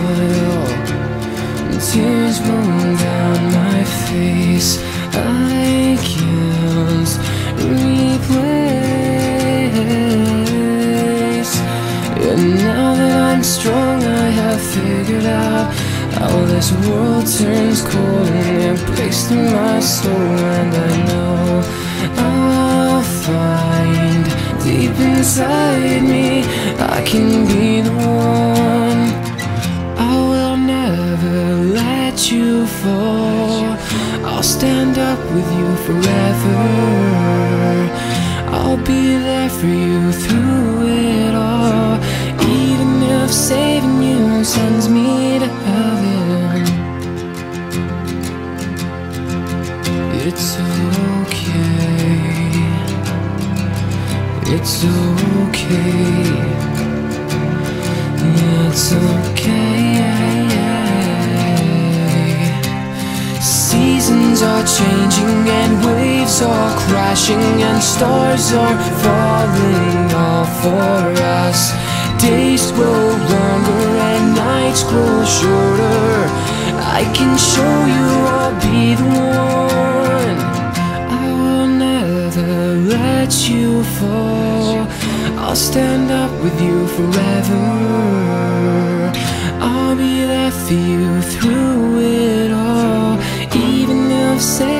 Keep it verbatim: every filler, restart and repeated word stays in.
smile, tears roll down my face. I can't replace. And now that I'm strong, I have figured out how this world turns cold and it breaks through my soul. And I know I'll find deep inside me I can be the one. I will never let you fall. I'll stand up with you forever. I'll be there for you through it all, even if saving you sends me to heaven. It's okay, it's okay, it's okay. Seasons are changing and waves are crashing and stars are falling all for us. Days grow longer and nights grow shorter. I can show you I'll be the one. I will never let you fall. I'll stand up with you forever. I'll be there for you through it all, even if